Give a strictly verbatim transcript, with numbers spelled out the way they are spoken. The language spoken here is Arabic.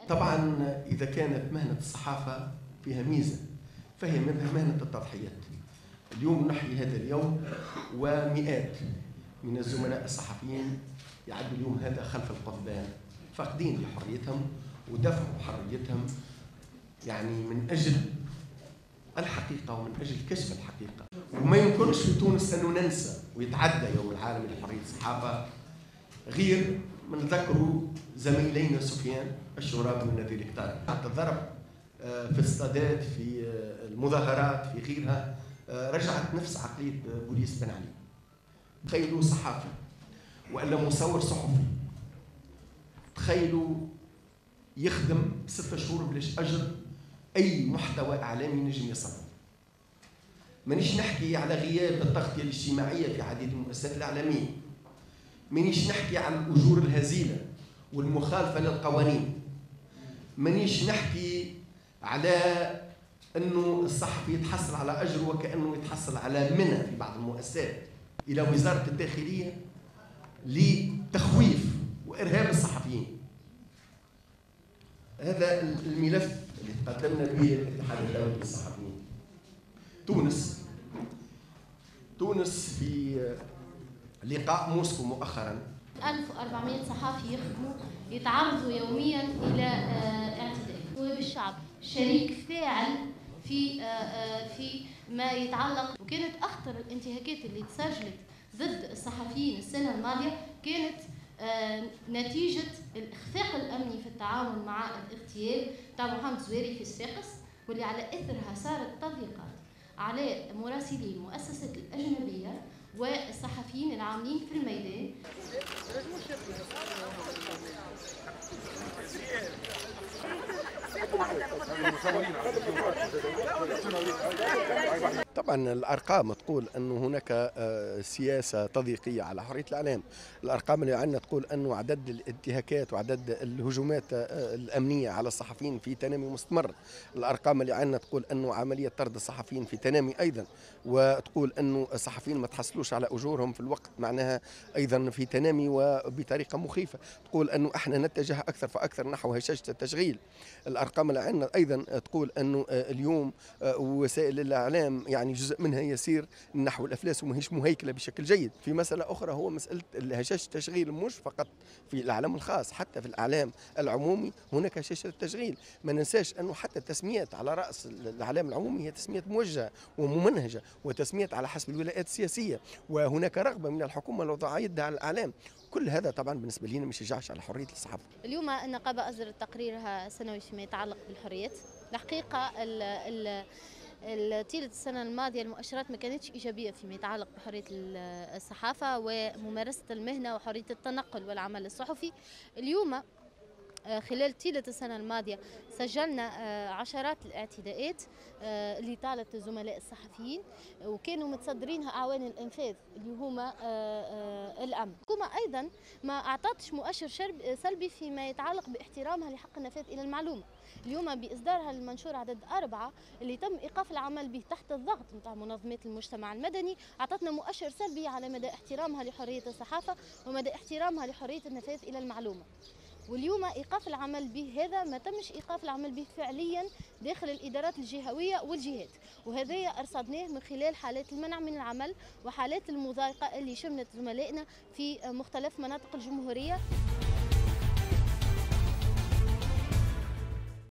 طبعا إذا كانت مهنة الصحافة فيها ميزة فهي مهنة التضحيات. اليوم نحيي هذا اليوم ومئات من الزملاء الصحفيين يعدوا اليوم هذا خلف القضبان فاقدين لحريتهم ودفعوا حريتهم يعني من أجل الحقيقة ومن أجل كشف الحقيقة. وما يمكنش في تونس أنه ننسى ويتعدى يوم العالمي لحرية الصحافة غير من ذكروا زميلينا سفيان الشرابي ونذير الكتار. حتى الضرب في الصادات في المظاهرات في غيرها رجعت نفس عقلية بوليس بن علي. تخيلوا صحافي وإلا مصور صحفي تخيلوا يخدم ستة شهور بلاش أجر أي محتوى إعلامي نجم يصنع. مانيش نحكي على غياب التغطية الاجتماعية في عديد المؤسسات الإعلامية، مانيش نحكي على الأجور الهزيلة والمخالفة للقوانين، مانيش نحكي على أنه الصحفي يتحصل على أجر وكأنه يتحصل على منى في بعض المؤسسات إلى وزارة الداخلية لتخويف وإرهاب الصحفيين. هذا الملف اللي تقدمنا به الاتحاد الدولي للصحفيين. تونس تونس في لقاء موسكو مؤخرا ألف وأربعمئة صحافي يخدموا يتعرضوا يوميا إلى اعتداء. وبالشعب شريك فاعل في في ما يتعلق. وكانت أخطر الانتهاكات اللي تسجلت ضد الصحفيين السنة الماضية كانت نتيجة الإخفاق الأمني في التعاون مع الاغتيال تاع محمد زويري في الساقس، واللي على إثرها صارت تضييقات على مراسلي المؤسسات الأجنبية والصحفيين العاملين في الميدان. طبعا الارقام تقول انه هناك سياسه تضييقيه على حريه الاعلام. الارقام اللي عندنا تقول انه عدد الانتهاكات وعدد الهجومات الامنيه على الصحفيين في تنامي مستمر. الارقام اللي عندنا تقول انه عمليه طرد الصحفيين في تنامي ايضا، وتقول انه الصحفيين ما تحصلوش على اجورهم في الوقت معناها ايضا في تنامي وبطريقه مخيفه. تقول انه احنا نتجه اكثر فاكثر نحو هشاشه التشغيل. الارقام اللي عندنا ايضا تقول انه اليوم وسائل الاعلام يعني جزء منها يسير نحو الافلاس وماهيش مهيكله بشكل جيد. في مساله اخرى هو مساله هشاشه التشغيل، مش فقط في الاعلام الخاص، حتى في الاعلام العمومي هناك هشاشه التشغيل. ما ننساش انه حتى التسميات على راس الاعلام العمومي هي تسميات موجهه وممنهجه وتسميات على حسب الولايات السياسيه، وهناك رغبه من الحكومه لوضع يدها على الاعلام. كل هذا طبعا بالنسبه لنا ما يشجعش على حريه الصحافه. اليوم النقابه اصدرت تقريرها السنوي فيما يتعلق بالحريات. الحقيقه ال ال طيلة السنة الماضية المؤشرات ما كانتش إيجابية فيما يتعلق بحرية الصحافة وممارسة المهنة وحرية التنقل والعمل الصحفي. اليوم خلال طيلة السنة الماضية سجلنا عشرات الاعتداءات اللي طالت الزملاء الصحفيين وكانوا متصدرينها أعوان الإنفاذ اللي هما الأمن. الحكومة أيضا ما أعطتش مؤشر سلبي فيما يتعلق باحترامها لحق النفاذ إلى المعلومة. اليوم بإصدارها للمنشور عدد أربعة اللي تم إيقاف العمل به تحت الضغط نتاع منظمات المجتمع المدني أعطتنا مؤشر سلبي على مدى احترامها لحرية الصحافة ومدى احترامها لحرية النفاذ إلى المعلومة. واليوم إيقاف العمل به هذا ما تمش إيقاف العمل به فعليا داخل الإدارات الجهوية والجهات، وهذا أرصدناه من خلال حالات المنع من العمل وحالات المضايقة اللي شملت زملائنا في مختلف مناطق الجمهورية.